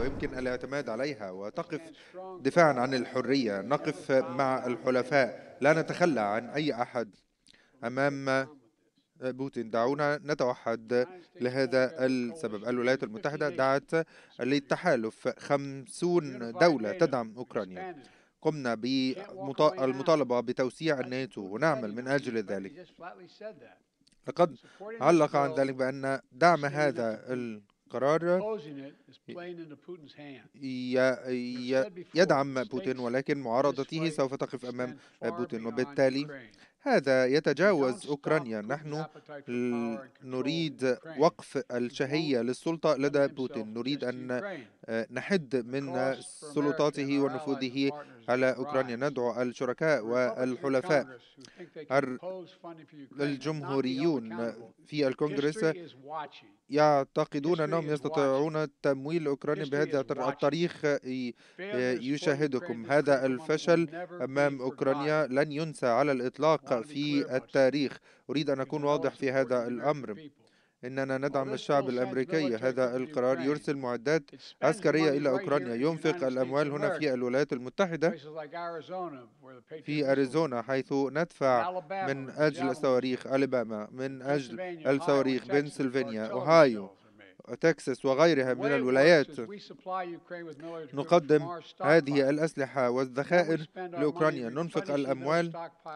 ويمكن الاعتماد عليها وتقف دفاعا عن الحرية. نقف مع الحلفاء، لا نتخلى عن أي أحد أمام بوتين. دعونا نتوحد لهذا السبب. الولايات المتحدة دعت للتحالف 50 دولة تدعم أوكرانيا. قمنا بالمطالبة بتوسيع الناتو ونعمل من أجل ذلك. لقد علق عن ذلك بأن دعم هذا القرار يدعم بوتين، ولكن معارضته سوف تقف أمام بوتين، وبالتالي هذا يتجاوز أوكرانيا. نحن نريد وقف الشهية للسلطة لدى بوتين، نريد أن نحد من سلطاته ونفوذه على أوكرانيا. ندعو الشركاء والحلفاء الجمهوريون في الكونغرس يعتقدون أنهم يستطيعون تمويل أوكرانيا بهذا التاريخ. يشاهدكم هذا الفشل أمام أوكرانيا لن ينسى على الإطلاق في التاريخ. أريد أن أكون واضح في هذا الأمر. إننا ندعم الشعب الأمريكي. هذا القرار يرسل معدات عسكرية إلى أوكرانيا، ينفق الأموال هنا في الولايات المتحدة، في أريزونا، حيث ندفع من أجل صواريخ ألاباما، من أجل الصواريخ بنسلفانيا، أوهايو، تكساس وغيرها من الولايات. نقدم هذه الأسلحة والذخائر لأوكرانيا، ننفق الأموال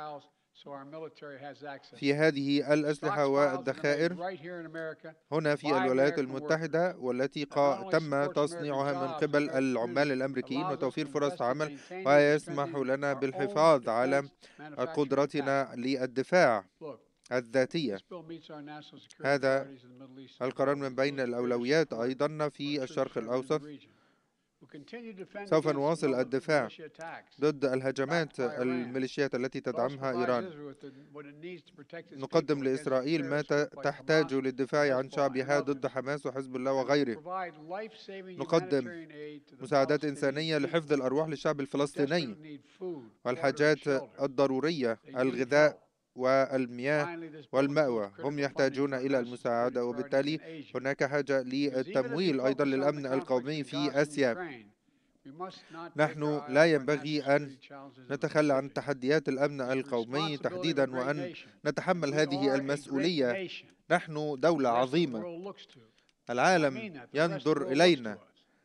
في هذه الأسلحة والذخائر هنا في الولايات المتحدة، والتي تم تصنيعها من قبل العمال الأمريكيين وتوفير فرص عمل، ويسمح لنا بالحفاظ على قدرتنا للدفاع الذاتية. هذا القرار من بين الأولويات أيضا في الشرق الأوسط. سوف نواصل الدفاع ضد الهجمات الميليشيات التي تدعمها إيران. نقدم لإسرائيل ما تحتاج للدفاع عن شعبها ضد حماس وحزب الله وغيره. نقدم مساعدات إنسانية لحفظ الأرواح للشعب الفلسطيني والحاجات الضرورية، الغذاء والمياه والمأوى. هم يحتاجون إلى المساعدة، وبالتالي هناك حاجة للتمويل أيضا للأمن القومي في آسيا. نحن لا ينبغي أن نتخلى عن تحديات الأمن القومي تحديدا، وأن نتحمل هذه المسؤولية. نحن دولة عظيمة، العالم ينظر إلينا،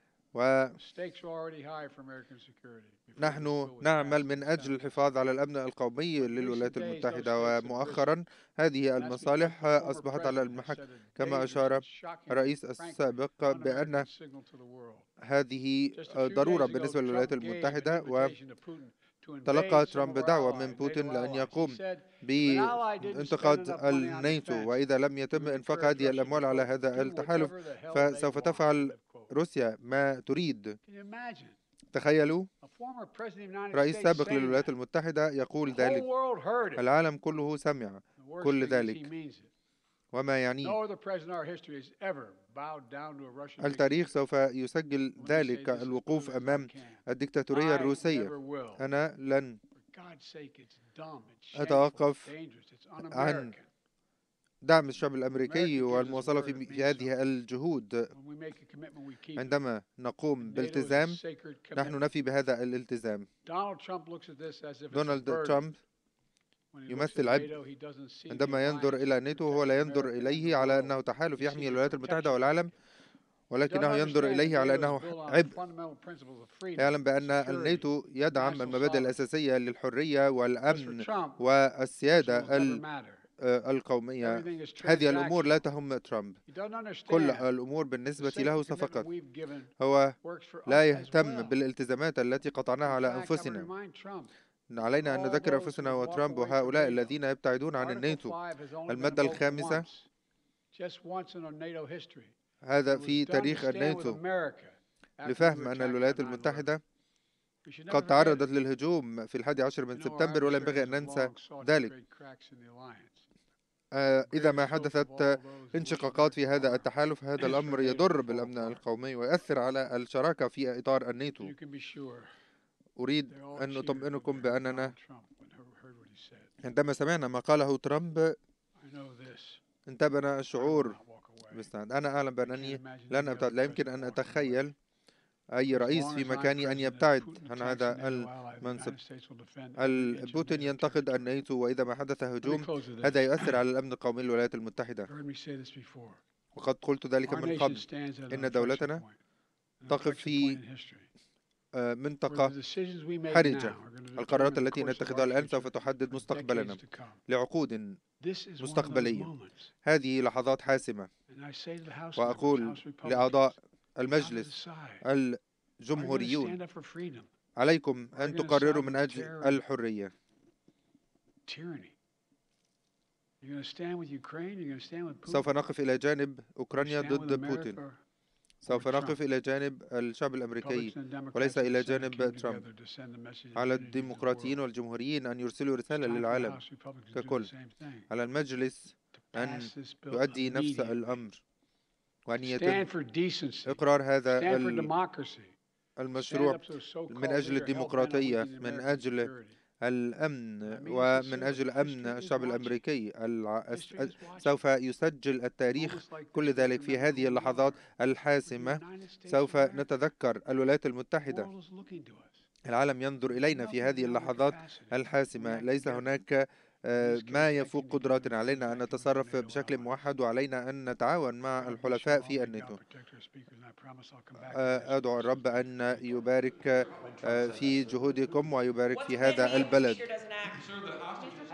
ونحن نعمل من أجل الحفاظ على الأمن القومي للولايات المتحدة. ومؤخرا هذه المصالح أصبحت على المحك، كما أشار الرئيس السابق بأن هذه ضرورة بالنسبة للولايات المتحدة. وتلقى ترامب دعوة من بوتين لأن يقوم بانتقاد الناتو، وإذا لم يتم إنفاق هذه الأموال على هذا التحالف فسوف تفعل روسيا ما تريد. تخيلوا رئيس سابق للولايات المتحدة يقول ذلك. العالم كله سمع كل ذلك وما يعنيه. التاريخ سوف يسجل ذلك، الوقوف أمام الدكتاتورية الروسية. أنا لن أتوقف عن دعم الشعب الأمريكي والمواصلة في هذه الجهود. عندما نقوم بالتزام نحن نفي بهذا الالتزام. دونالد ترامب يمثل عبء عندما ينظر إلى الناتو. هو لا ينظر إليه على أنه تحالف يحمي الولايات المتحدة والعالم، ولكنه ينظر إليه على أنه عبء. يعلم بأن الناتو يدعم المبادئ الأساسية للحرية والأمن والسيادة القومية. هذه الأمور لا تهم ترامب. كل الأمور بالنسبة له فقط. هو لا يهتم بالالتزامات التي قطعناها على أنفسنا. علينا أن نذكر أنفسنا وترامب وهؤلاء الذين يبتعدون عن الناتو. المادة الخامسة، هذا في تاريخ الناتو، لفهم أن الولايات المتحدة قد تعرضت للهجوم في 11 من سبتمبر، ولا ينبغي أن ننسى ذلك. إذا ما حدثت انشقاقات في هذا التحالف، هذا الأمر يضر بالأمن القومي ويؤثر على الشراكة في إطار الناتو. أريد أن أطمئنكم بأننا عندما سمعنا ما قاله ترامب انتابنا الشعور بالسعادة. أنا أعلم بأنني لن أبتعد. لا يمكن أن أتخيل أي رئيس في مكاني أن يبتعد عن هذا المنصب. بوتين ينتقد الناتو، وإذا ما حدث هجوم هذا يؤثر على الأمن القومي للولايات المتحدة. وقد قلت ذلك من قبل، إن دولتنا تقف في منطقة حرجة. القرارات التي نتخذها الآن سوف تحدد مستقبلنا لعقود مستقبلية. هذه لحظات حاسمة، وأقول لأعضاء المجلس الجمهوريون: عليكم أن تقرروا من أجل الحرية. سوف نقف إلى جانب أوكرانيا ضد بوتين. سوف نقف إلى جانب الشعب الأمريكي وليس إلى جانب ترامب. على الديمقراطيين والجمهوريين أن يرسلوا رسالة للعالم ككل. على المجلس أن يؤدي نفس الأمر، وأن يتم إقرار هذا المشروع من أجل الديمقراطية، من أجل الأمن، ومن أجل أمن الشعب الأمريكي. سوف يسجل التاريخ كل ذلك في هذه اللحظات الحاسمة. سوف نتذكر الولايات المتحدة. العالم ينظر إلينا في هذه اللحظات الحاسمة. ليس هناك ما يفوق قدراتنا. علينا أن نتصرف بشكل موحد، وعلينا أن نتعاون مع الحلفاء في الناتو. أدعو الرب أن يبارك في جهودكم ويبارك في هذا البلد.